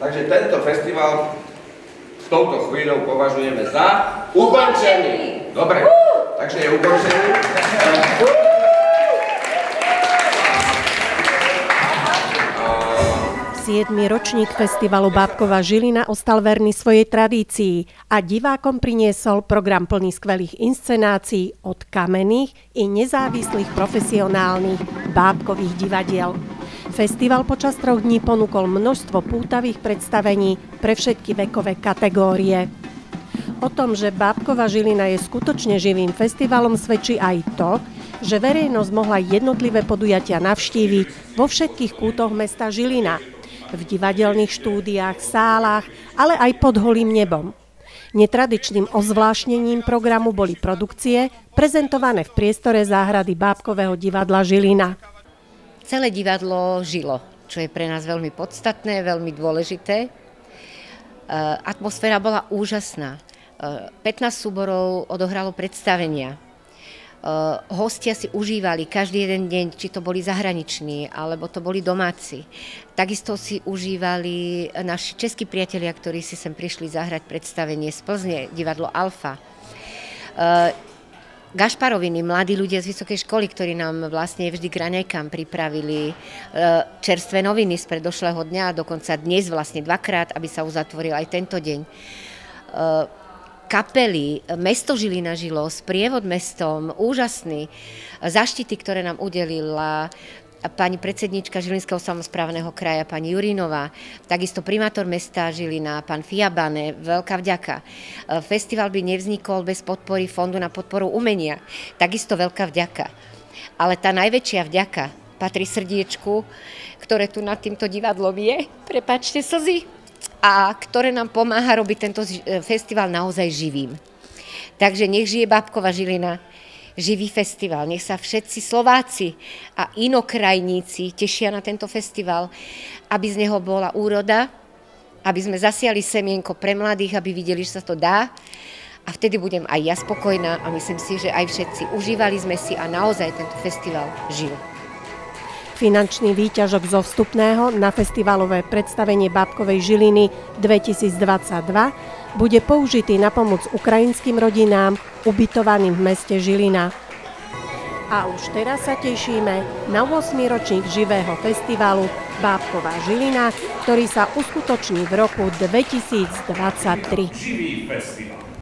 Takže tento festival v touto chvíľou považujeme za ukončený. Dobre, takže je ukončený. 7. ročník festivalu Bábkova Žilina ostal verný svojej tradícii a divákom priniesol program plný skvelých inscenácií od kamenných i nezávislých profesionálnych bábkových divadiel. Festival počas 3 dní ponúkol množstvo pútavých predstavení pre všetky vekové kategórie. O tom, že Bábkova Žilina je skutočne živým festivalom, svedčí aj to, že verejnosť mohla jednotlivé podujatia navštíviť vo všetkých kútoch mesta Žilina, v divadelných štúdiách, sálach, ale aj pod holým nebom. Netradičným ozvláštnením programu boli produkcie prezentované v priestore záhrady Bábkového divadla Žilina. Celé divadlo žilo, čo je pre nás veľmi podstatné, veľmi dôležité. Atmosféra bola úžasná. 15 súborov odohralo predstavenia. Hostia si užívali každý jeden deň, či to boli zahraniční, alebo to boli domáci. Takisto si užívali naši českí priatelia, ktorí si sem prišli zahrať predstavenie z Plzne, divadlo Alfa. Gašparoviny, mladí ľudia z vysokej školy, ktorí nám vlastne vždy k raňajkám pripravili čerstvé noviny z predošlého dňa, dokonca dnes vlastne 2-krát, aby sa uzatvoril aj tento deň. Kapely, mesto Žilina žilo, sprievod mestom, úžasný. Zaštity, ktoré nám udelila pani predsednička Žilinského samosprávneho kraja, pani Jurinová, takisto primátor mesta Žilina, pán Fiabane, veľká vďaka. Festival by nevznikol bez podpory Fondu na podporu umenia, takisto veľká vďaka. Ale tá najväčšia vďaka patrí srdiečku, ktoré tu nad týmto divadlom je, prepáčte slzy, a ktoré nám pomáha robiť tento festival naozaj živým. Takže nech žije Bábkova Žilina, živý festival, nech sa všetci Slováci a inokrajníci tešia na tento festival, aby z neho bola úroda, aby sme zasiali semienko pre mladých, aby videli, že sa to dá. A vtedy budem aj ja spokojná a myslím si, že aj všetci užívali sme si a naozaj tento festival žil. Finančný výťažok zo vstupného na festivalové predstavenie Bábkovej Žiliny 2022 bude použitý na pomoc ukrajinským rodinám ubytovaným v meste Žilina. A už teraz sa tešíme na 8. ročník živého festivalu Bábkova Žilina, ktorý sa uskutoční v roku 2023. Živý festival.